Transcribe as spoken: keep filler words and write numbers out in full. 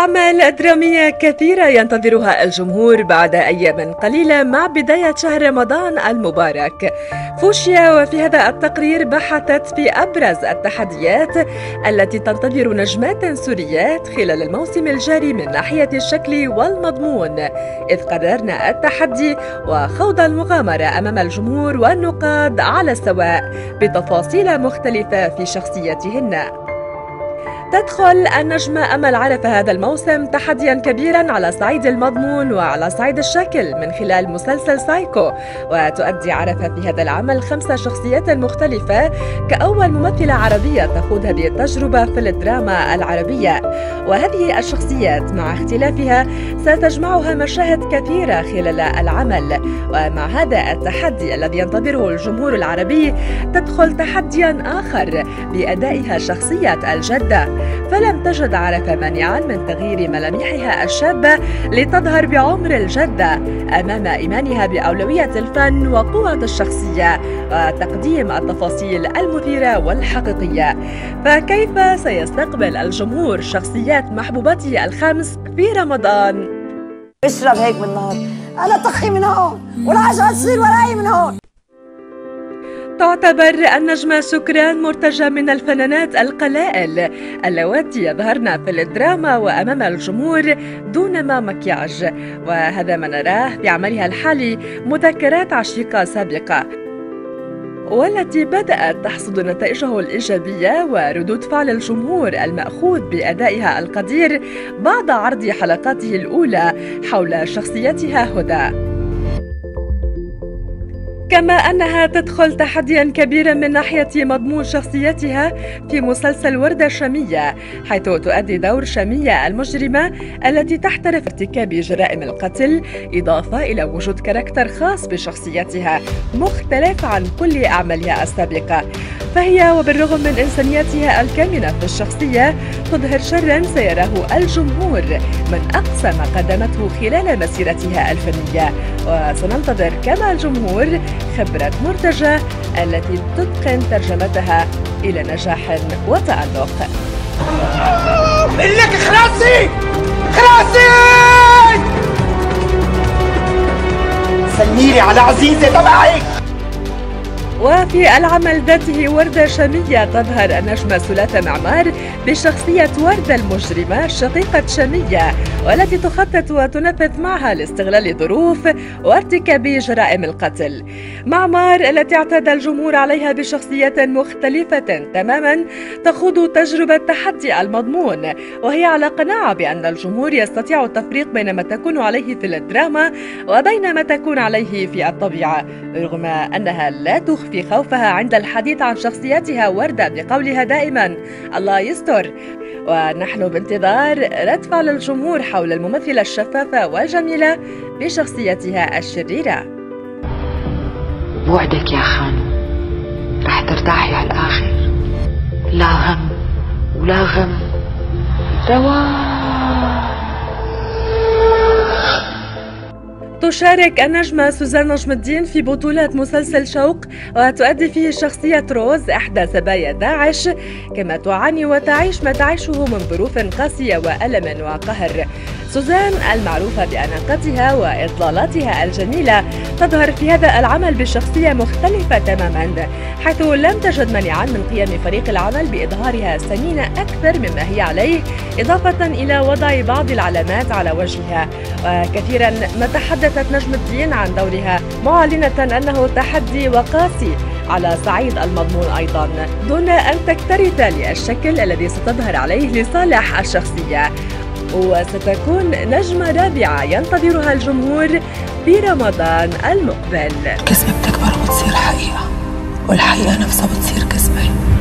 أعمال درامية كثيرة ينتظرها الجمهور بعد أيام قليلة مع بداية شهر رمضان المبارك. فوشيا وفي هذا التقرير بحثت في أبرز التحديات التي تنتظر نجمات سوريات خلال الموسم الجاري من ناحية الشكل والمضمون، إذ قررنا التحدي وخوض المغامرة أمام الجمهور والنقاد على السواء بتفاصيل مختلفة في شخصياتهن. تدخل النجمة أمل عرفة هذا الموسم تحدياً كبيراً على صعيد المضمون وعلى صعيد الشكل من خلال مسلسل سايكو، وتؤدي عرفة في هذا العمل خمس شخصيات مختلفة كأول ممثلة عربية تخوض هذه التجربة في الدراما العربية. وهذه الشخصيات مع اختلافها ستجمعها مشاهد كثيرة خلال العمل. ومع هذا التحدي الذي ينتظره الجمهور العربي تدخل تحدياً آخر بأدائها شخصية الجدة، فلم تجد عرفة مانعاً من تغيير ملامحها الشابة لتظهر بعمر الجدة أمام إيمانها بأولوية الفن وقوة الشخصية وتقديم التفاصيل المثيرة والحقيقية. فكيف سيستقبل الجمهور شخصيات محبوبته الخمس في رمضان؟ اشرب هيك بالنهار، أنا طخي من هون والعجقة تصير وراي من هون. تعتبر النجمة شكران مرتجى من الفنانات القلائل اللواتي يظهرن في الدراما وأمام الجمهور دون ما مكياج، وهذا ما نراه في عملها الحالي مذكرات عشيقة سابقة، والتي بدأت تحصد نتائجه الإيجابية وردود فعل الجمهور المأخوذ بأدائها القدير بعد عرض حلقاته الأولى حول شخصيتها هدى. كما أنها تدخل تحدياً كبيراً من ناحية مضمون شخصيتها في مسلسل وردة شامية، حيث تؤدي دور شامية المجرمة التي تحترف ارتكاب جرائم القتل، إضافة إلى وجود كاركتر خاص بشخصيتها مختلف عن كل أعمالها السابقة. فهي وبالرغم من إنسانيتها الكامنة في الشخصية تظهر شراً سيراه الجمهور من أقصى ما قدمته خلال مسيرتها الفنية. وسننتظر كما الجمهور خبرة مرتجى التي تتقن ترجمتها إلى نجاح وتألق. بقول لك خلاصي خلاصي سميلي على عزيزة تبعي. وفي العمل ذاته وردة شامية تظهر النجمة سلاثة معمار بشخصية وردة المجرمة شقيقة شامية، والتي تخطط وتنفذ معها لاستغلال ظروف وارتكاب جرائم القتل. معمار التي اعتاد الجمهور عليها بشخصية مختلفة تماما تخوض تجربة تحدي المضمون، وهي على قناعة بأن الجمهور يستطيع التفريق بين ما تكون عليه في الدراما وبين ما تكون عليه في الطبيعة، رغم أنها لا تخفي في خوفها عند الحديث عن شخصيتها وردة بقولها دائما الله يستر. ونحن بانتظار رد فعل الجمهور حول الممثلة الشفافة والجميلة بشخصيتها الشريرة. بوعدك يا خانو رح ترتاحي على الآخر، لا هم ولا غم، رواق. تشارك النجمة سوزان نجم الدين في بطولة مسلسل شوق، وتؤدي فيه شخصية روز إحدى سبايا داعش، كما تعاني وتعيش ما تعيشه من ظروف قاسية وألم وقهر. سوزان المعروفة بأناقتها وإطلالاتها الجميلة تظهر في هذا العمل بشخصية مختلفة تماما، حيث لم تجد مانعا من قيام فريق العمل بإظهارها سمينة أكثر مما هي عليه، إضافة إلى وضع بعض العلامات على وجهها. وكثيرا ما تحدثت نجم الدين عن دورها معلنة أنه تحدي وقاسي على صعيد المضمون أيضا، دون أن تكترث للشكل الذي ستظهر عليه لصالح الشخصية. وستكون نجمة رابعة ينتظرها الجمهور في رمضان المقبل. كذبة بتكبر وبتصير حقيقة، والحقيقة نفسها بتصير كذبة.